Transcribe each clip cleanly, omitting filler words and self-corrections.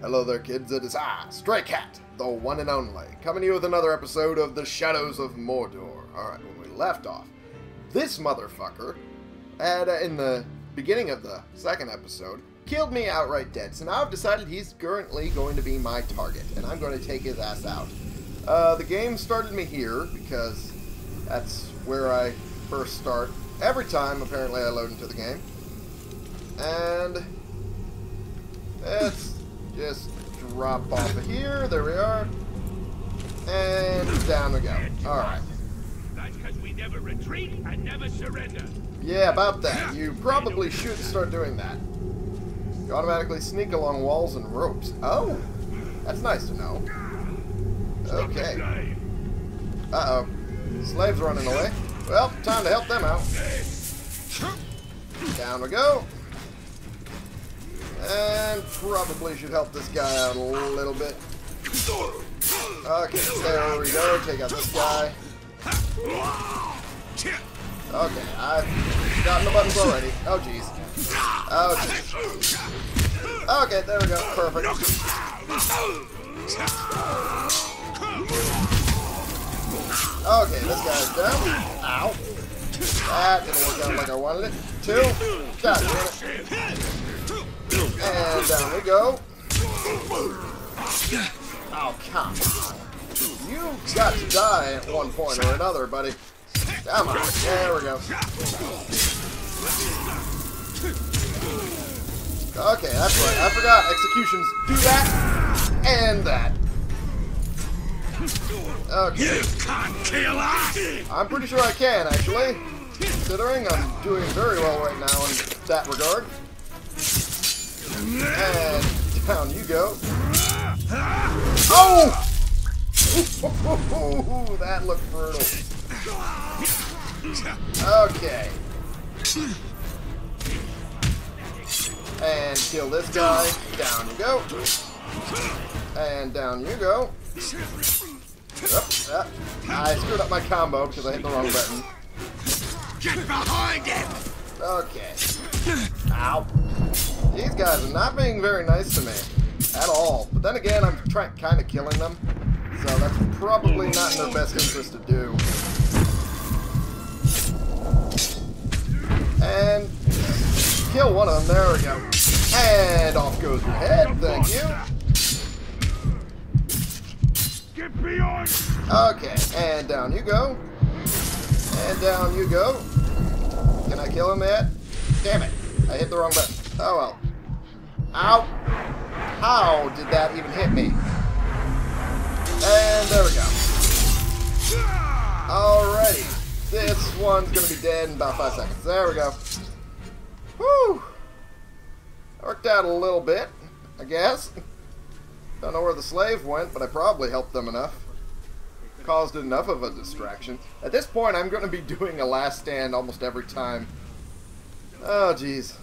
Hello there, kids. It is I, Stray Cat, the one and only, coming to you with another episode of The Shadows of Mordor. Alright, when we left off, this motherfucker had, in the beginning of the second episode, killed me outright dead. So now I've decided he's currently going to be my target, and I'm going to take his ass out. The game started me here, because that's where I first start every time, apparently, I load into the game. And let's just drop off of here. There we are. And down we go. Alright. That's because we never retreat and never surrender. Yeah, about that. You probably should start doing that. You automatically sneak along walls and ropes. Oh, that's nice to know. Okay. Uh-oh. Slaves running away. Well, time to help them out. Down we go. And probably should help this guy out a little bit. Okay, there we go. Take out this guy. Okay, I've gotten the buttons already. Oh, jeez. Okay. Okay, there we go. Perfect. Okay, this guy's down. Ow. That didn't work out like I wanted it. Two. God damn it. And down we go. Oh, come on. You've got to die at one point or another, buddy. Come on. There we go. Okay, that's right. I forgot. Executions do that and that. Okay. You can't kill us! I'm pretty sure I can, actually. Considering I'm doing very well right now in that regard. And down you go. Oh! Ooh, that looked brutal. Okay. And kill this guy. Down you go. And down you go. Yep. I screwed up my combo because I hit the wrong button. Get behind him! Okay. Ow. These guys are not being very nice to me. At all. But then again, I'm kind of killing them. So that's probably not in their best interest to do. And kill one of them. There we go. And off goes your head. Thank you. Get beyond! Okay. And down you go. And down you go. Can I kill him yet? Damn it. I hit the wrong button. Oh well. Ow. How did that even hit me? And there we go. Alrighty. This one's going to be dead in about 5 seconds. There we go. Whew. Worked out a little bit, I guess. Don't know where the slave went, but I probably helped them enough. Caused enough of a distraction. At this point, I'm going to be doing a last stand almost every time. Oh, jeez.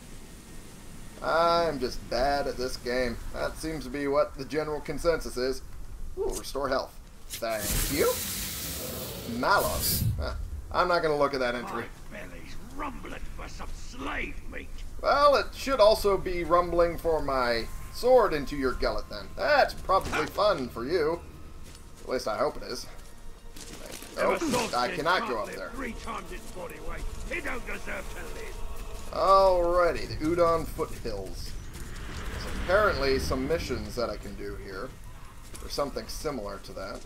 I'm just bad at this game. That seems to be what the general consensus is. Ooh, restore health. Thank you. Malos. I'm not going to look at that entry. My belly's rumbling for some slave meat. Well, it should also be rumbling for my sword into your gullet then. That's probably fun for you. At least I hope it is. Oh, I cannot go up there. 3 times its body weight. He don't deserve to live. Alrighty, the Udon Foothills. There's apparently some missions that I can do here. Or something similar to that.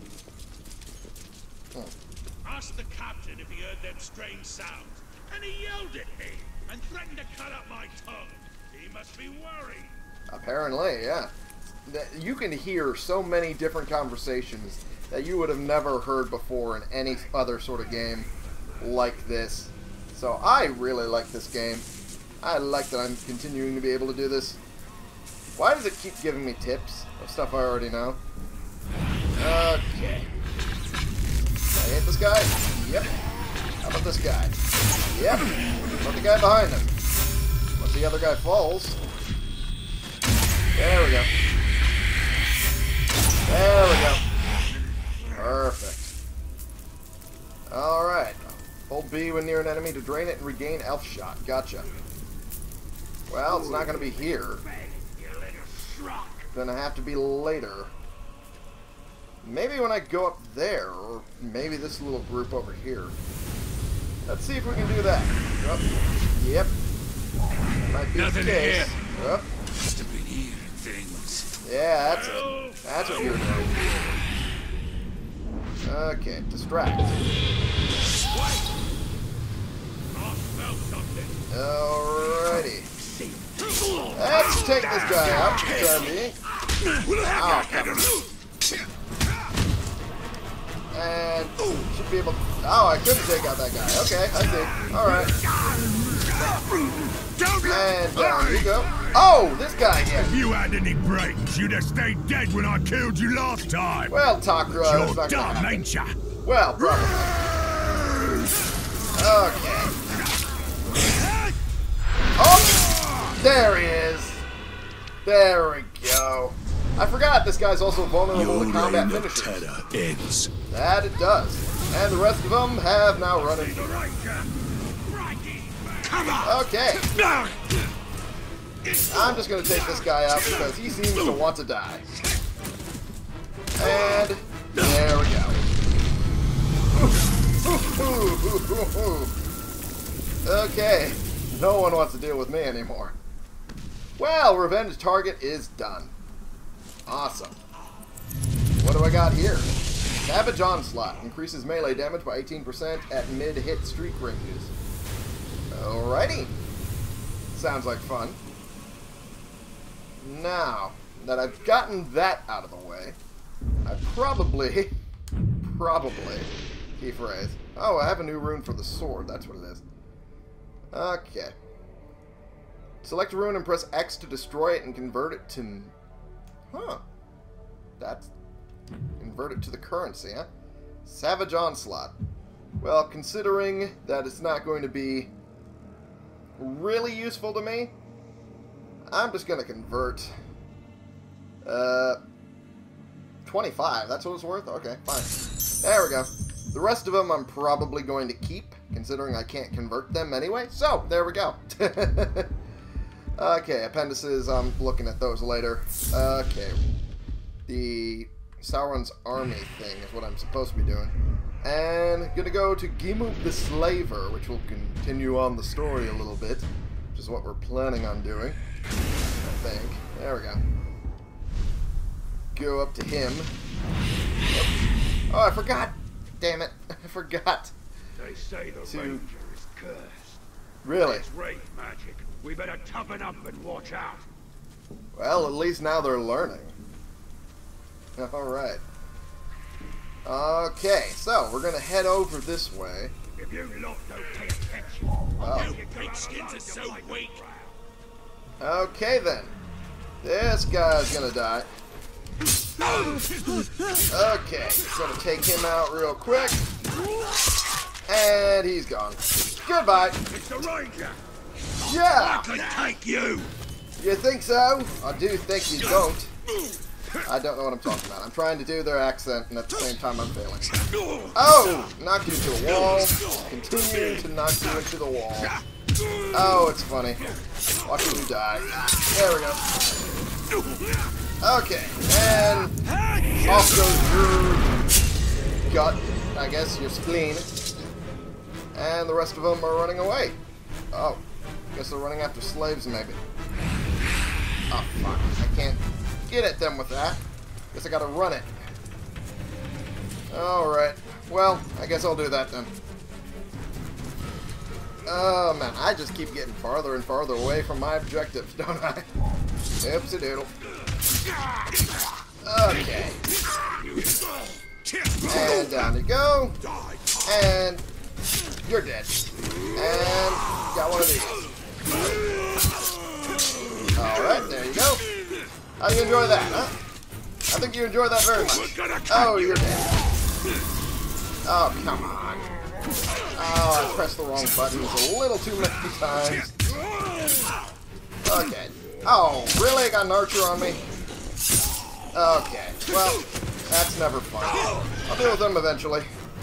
Ask the captain if he heard them strange sounds. And he yelled at me and threatened to cut up my tongue. He must be worried. Apparently, yeah. You can hear so many different conversations that you would have never heard before in any other sort of game like this. So I really like this game. I like that I'm continuing to be able to do this. Why does it keep giving me tips of stuff I already know? Okay. Can I hit this guy? Yep. How about this guy? Yep. How about the guy behind him? Once the other guy falls. There we go. There we go. Perfect. Alright. Hold B when near an enemy to drain it and regain elf shot. Gotcha. Well, it's not going to be here. You little schrock. gonna have to be later. Maybe when I go up there, or maybe this little group over here. Let's see if we can do that. Yep. Might be Nothing the case. here. Must have been hearing things. Yeah, that's it. That's what you're doing. Okay, distract. Alrighty. Let's take this guy out for the time being. Oh, come on. And should be able to... Oh, I couldn't take out that guy. Okay, I see. Alright. And down you go. Oh, this guy again. If you had any brains, you'd have stayed dead when I killed you last time. Well, Takra, that's You're not gonna dumb, happen. ain't ya? Well, probably. Okay. Oh! There he is. There we go. I forgot this guy's also vulnerable to combat finishers. That it does. And the rest of them have now run into it. Okay. I'm just going to take this guy out because he seems to want to die. And there we go. Okay. No one wants to deal with me anymore. Well, revenge target is done. Awesome. What do I got here? Savage Onslaught. Increases melee damage by 18% at mid-hit streak ranges. Alrighty. Sounds like fun. Now, that I've gotten that out of the way, I probably, key phrase. Oh, I have a new rune for the sword. That's what it is. Okay. Select a rune and press X to destroy it and convert it to... Huh. That's... Convert it to the currency, huh? Savage Onslaught. Well, considering that it's not going to be really useful to me, I'm just going to convert... 25. That's what it's worth? Okay, fine. There we go. The rest of them I'm probably going to keep, considering I can't convert them anyway. So, there we go. Okay, appendices, I'm looking at those later. Okay. The Sauron's army thing is what I'm supposed to be doing. And gonna go to Gimuk the Slaver, which will continue on the story a little bit, which is what we're planning on doing, I think. There we go. Go up to him. Oops. Oh, I forgot! Damn it, I forgot. They say the Ranger is cursed. Really? It's wraith magic. We better toughen up and watch out. Well, at least now they're learning. Alright. Okay, so we're gonna head over this way. If you lot don't pay attention, Oh. big skins are so weak. Okay then. This guy's gonna die. Okay, gonna take him out real quick. And he's gone. Goodbye. It's the Ranger. Yeah! I can take you. You think so? I do think you don't. I don't know what I'm talking about. I'm trying to do their accent, and at the same time I'm failing. Oh! Knocked you into a wall. Continue to knock you into the wall. Oh, it's funny. Watching you die. There we go. Okay, and off goes your gut, I guess, your spleen. And the rest of them are running away. Oh, guess they're running after slaves, maybe. Oh, fuck. I can't get at them with that. Guess I gotta run it. Alright. Well, I guess I'll do that then. Oh, man. I just keep getting farther and farther away from my objectives, don't I? Oopsie doodle. Okay. And down you go. And you're dead. And got one of these. Alright, there you go. How do you enjoy that, huh? I think you enjoyed that very much. Oh, you're dead. Oh, come on. Oh, I pressed the wrong buttons a little too many times. Okay. Oh, really? I got an archer on me? Okay. Well, that's never fun. I'll deal with them eventually.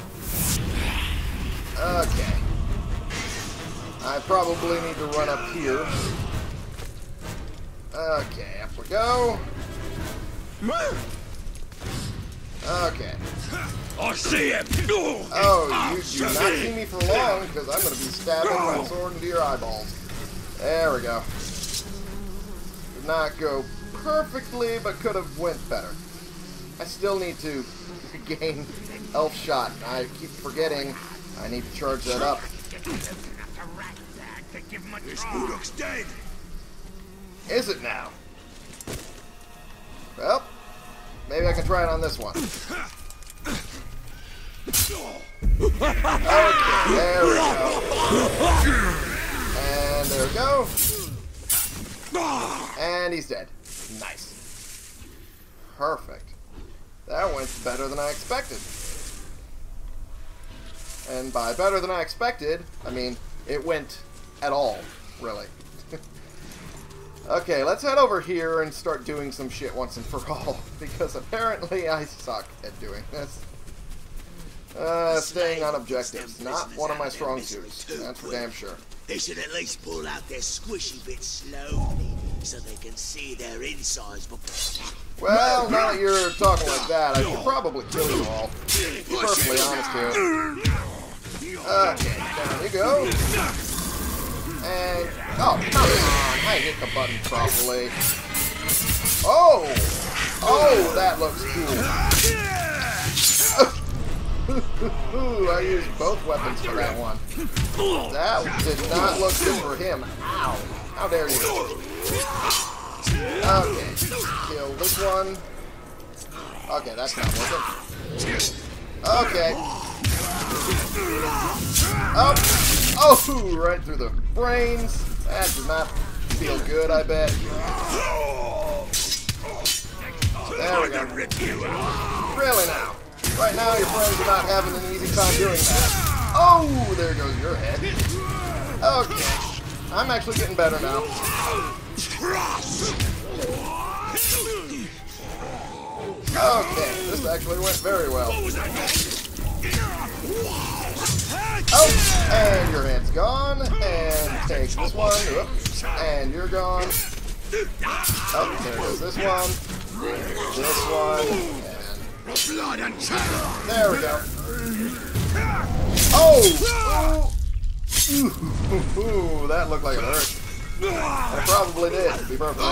Okay. I probably need to run up here. Okay, up we go. Okay. I see him. Oh, you do not see me for long, because I'm going to be stabbing my sword into your eyeballs. There we go. Did not go perfectly, but could have went better. I still need to gain elf shot. I keep forgetting I need to charge that up. This Mordor's dead. Is it now? Well, maybe I can try it on this one. Okay, there we go. And there we go. And he's dead. Nice. Perfect. That went better than I expected. And by better than I expected, I mean, it went at all, really. Okay, let's head over here and start doing some shit once and for all, because apparently I suck at doing this. Staying on objectives, not one of my strong suits, that's for damn sure. They should at least pull out their squishy bits slowly, so they can see their insides. Well, now that you're talking like that, I should probably kill you all. To be perfectly honest here. Okay, down you go. And, oh, come on, I hit the button properly. Oh! Oh, that looks cool. I used both weapons for that one. That did not look good for him. Ow. How dare you. Okay, kill this one. Okay, that's not working. Okay. Oh! Oh, right through the brains. That did not feel good, I bet. There we go. Really now? Right now, your friends are not having an easy time doing that. Oh, there goes your head. Okay. I'm actually getting better now. Okay, this actually went very well. Oh, and your head's gone, and take this one, oops, and you're gone. Oh, there goes this one, and there we go. Oh! Ooh, that looked like it hurt. It probably did, to be perfectly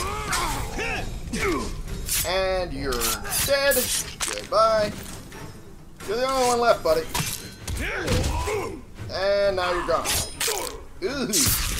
honest. And you're dead. Goodbye. You're the only one left, buddy. And now you're gone. Ooh.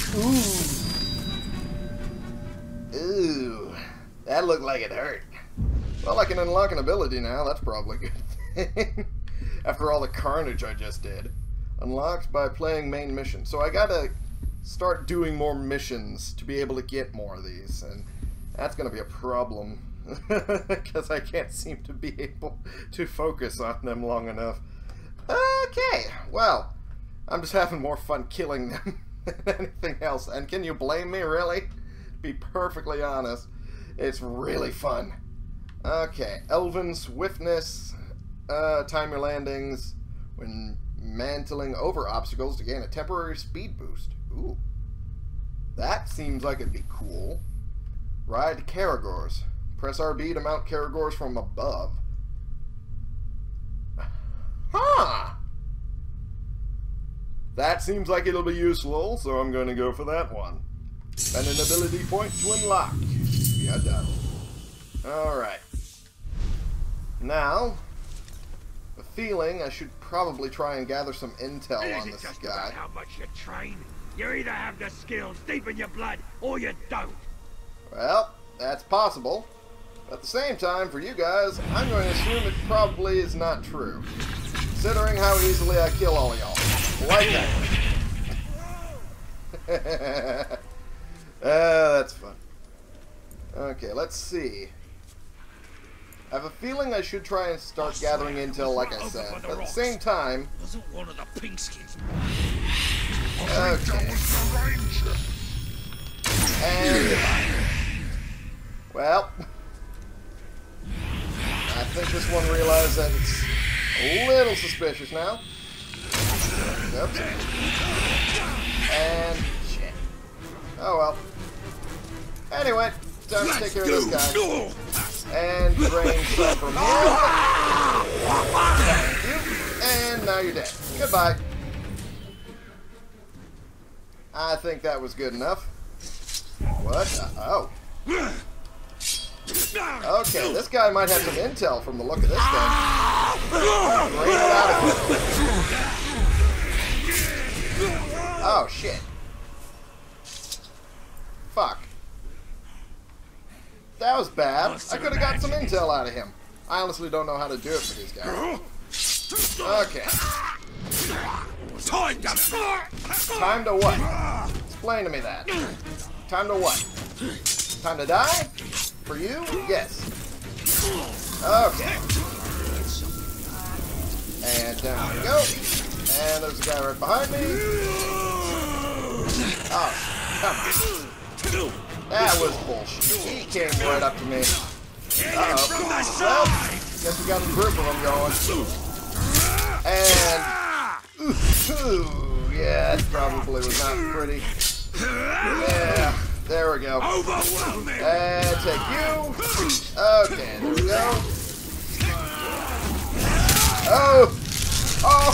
Ooh. Ooh. That looked like it hurt. Well, I can unlock an ability now. That's probably a good thing. After all the carnage I just did. Unlocked by playing main mission. So I gotta start doing more missions to be able to get more of these. And that's gonna be a problem. Because I can't seem to be able to focus on them long enough. Okay, well, I'm just having more fun killing them than anything else. And can you blame me, really? To be perfectly honest, it's really fun. Okay, Elven Swiftness, time your landings when mantling over obstacles to gain a temporary speed boost. Ooh, that seems like it'd be cool. Ride Caragors. Press RB to mount Caragors from above. Huh! That seems like it'll be useful, so I'm going to go for that one. And an ability point to unlock. Yeah, done. Alright. Now, a feeling I should probably try and gather some intel on this just guy. about how much you train? You either have the skills deep in your blood, or you don't. Well, that's possible. At the same time, for you guys, I'm going to assume it probably is not true. Considering how easily I kill all of y'all. Like that. That's fun. Okay, let's see. I have a feeling I should try and start gathering intel like I said. But at the same time... Wasn't one of the pinkskins. Okay. And... well... I think this one realized that it's a little suspicious now. Oops. And shit. Oh well. Anyway, time to take care of this guy. And drain some from here. Thank you. And now you're dead. Goodbye. I think that was good enough. What? Oh. Okay, this guy might have some intel from the look of this thing. Drain it out of here. Oh, shit. Fuck. That was bad. I could have gotten some intel out of him. I honestly don't know how to do it for these guys. Okay. Time to what? Explain to me that. Time to what? Time to die? For you? Yes. Okay. And down we go. And there's a guy right behind me. Oh, come on. That was bullshit. He came right up to me. Uh-oh. Well, guess we got a group of them going. And... Ooh, yeah, that probably was not pretty. Yeah, there we go. And take you. Okay, there we go. Oh! Oh!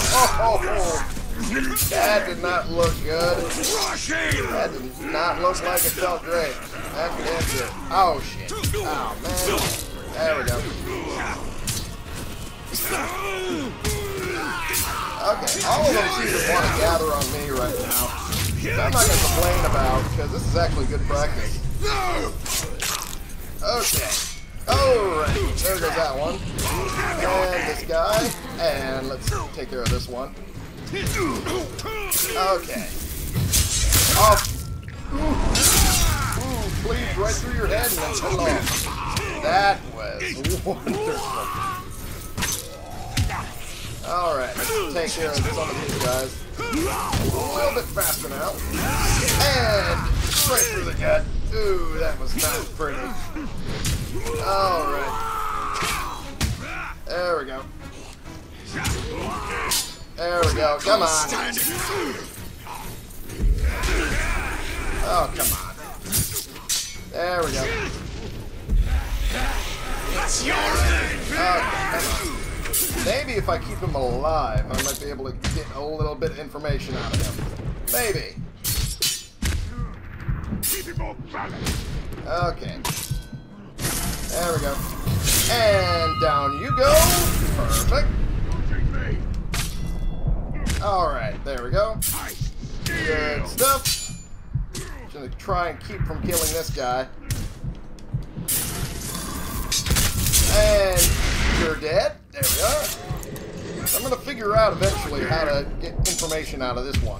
That did not look good. That did not look like it felt great. That's damn good. Oh, shit. Oh, man. There we go. Okay, all of them seem to want to gather on me right now. I'm not going to complain about, because this is actually good practice. Okay. Alright, there goes that one. And this guy. And let's take care of this one. Okay. Oh. Ooh, please, right through your head and then cut it off. That was wonderful. Alright, let's take care of some of these guys. A little bit faster now. And straight through the gut. Ooh, that was not pretty. Alright. There we go. There we go. Come on. Oh, come on. There we go. That's yours. Okay, come on. Maybe if I keep him alive, I might be able to get a little bit of information out of him. Maybe. Okay. There we go. And down you go. Perfect. Alright, there we go. Good stuff. Just gonna try and keep from killing this guy. And you're dead. There we are. I'm gonna figure out eventually how to get information out of this one.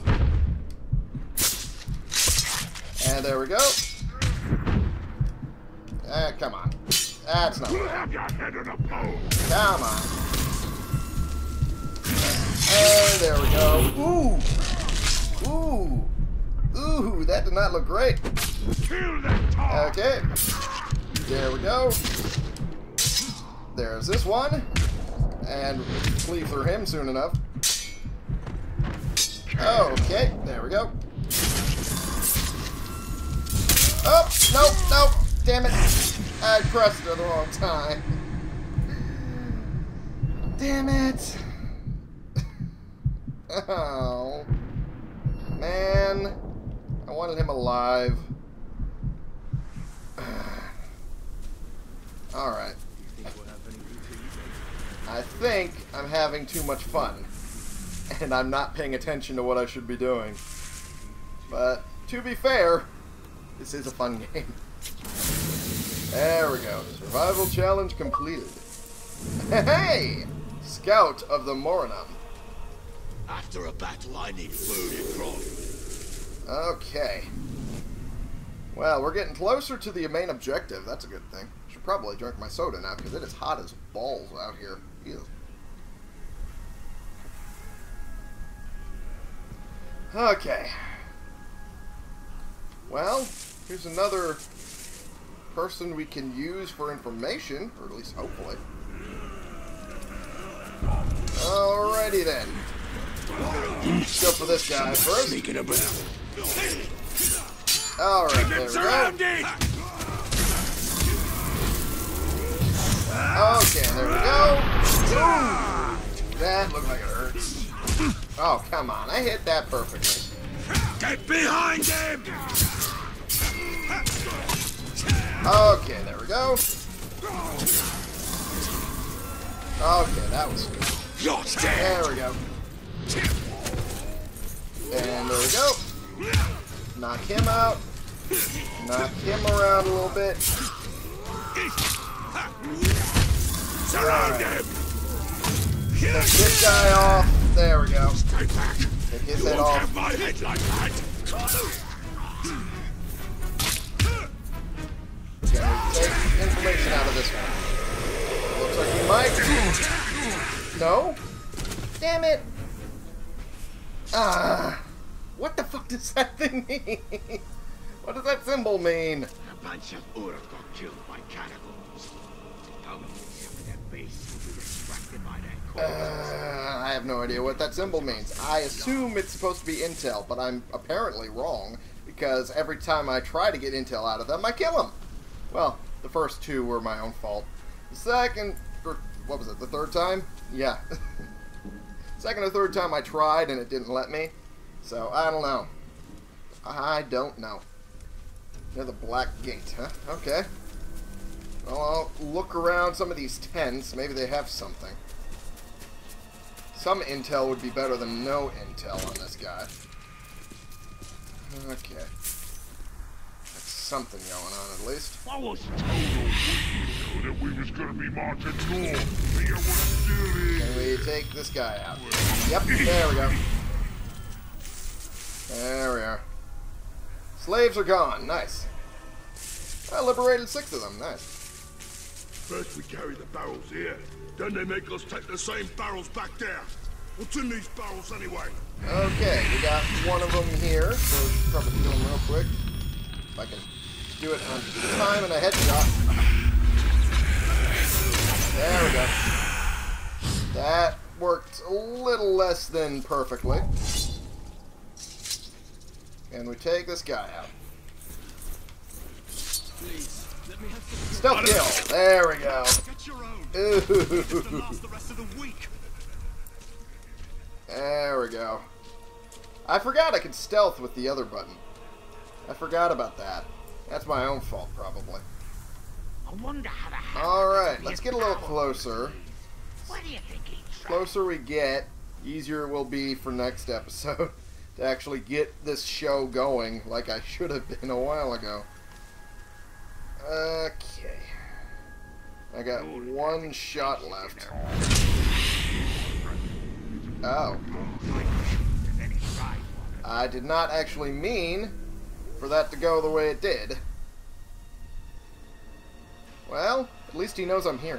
And there we go. Come on. That's not right. Come on. And there we go. Ooh. Ooh. Ooh, that did not look great. Okay. There we go. There's this one. And flee through him soon enough. Okay, there we go. Oh, nope, nope. Damn it. I pressed it at the wrong time. Damn it. Oh. Man. I wanted him alive. Alright. I think I'm having too much fun. And I'm not paying attention to what I should be doing. But, to be fair, this is a fun game. There we go. Survival challenge completed. Hey! Scout of the Mordor. After a battle, I need food and grog. Okay. Well, we're getting closer to the main objective. That's a good thing. Should probably drink my soda now because it is hot as balls out here. Ew. Okay. Well, here's another person we can use for information, or at least hopefully. Alrighty then. Let's go for this guy first. Alright, there we go. that look like it hurts? Oh, come on. I hit that perfectly. Get behind him! Okay, there we go. Okay, that was good. There we go. And there we go. Knock him out. Knock him around a little bit. Surround him! Take this guy off. There we go. Stay back! Take his You head won't off. have my head like that! Okay, take information out of this one. Looks like he might. No? Damn it! Ah! What the fuck does that thing mean? What does that symbol mean? A bunch of Uruk got killed by cannibals. Their base will be distracted by their cause. I have no idea what that symbol means. I assume it's supposed to be intel, but I'm apparently wrong, because every time I try to get intel out of them, I kill them. Well, the first two were my own fault. The second, or what was it, the third time? Yeah. Second or third time I tried and it didn't let me. So, I don't know. I don't know. Near the Black Gate, huh? Okay. Well, I'll look around some of these tents. Maybe they have something. Some intel would be better than no intel on this guy. Okay. That's something going on, at least. I was told that we was gonna be marching north. But you wouldn't do it. Can we take this guy out? Yep, there we go. There we are. Slaves are gone. Nice. I liberated 6 of them. Nice. First we carry the barrels here, then they make us take the same barrels back there. What's in these barrels anyway? Okay, we got one of them here, so we should probably kill him real quick. If I can do it on time and a headshot. There we go. That worked a little less than perfectly. And we take this guy out. Please, let me have some. Stealth kill. There we go. Get your own. Ooh. To last the rest of the week. There we go. I forgot I could stealth with the other button. I forgot about that. That's my own fault, probably. I wonder how the hell. Alright, let's get a little closer. What do you think he's Closer we get, easier it will be for next episode to actually get this show going like I should have been a while ago. Okay. I got one shot left. Oh. I did not actually mean for that to go the way it did. Well, at least he knows I'm here.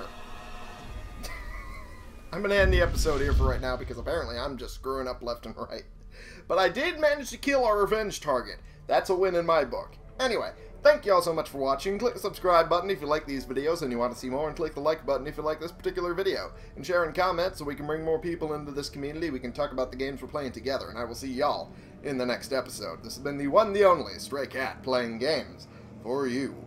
I'm going to end the episode here for right now because apparently I'm just screwing up left and right. But I did manage to kill our revenge target. That's a win in my book. Anyway, thank you all so much for watching. Click the subscribe button if you like these videos and you want to see more, and click the like button if you like this particular video. And share and comment so we can bring more people into this community. We can talk about the games we're playing together, and I will see y'all in the next episode. This has been the one, the only Stray Cat playing games for you.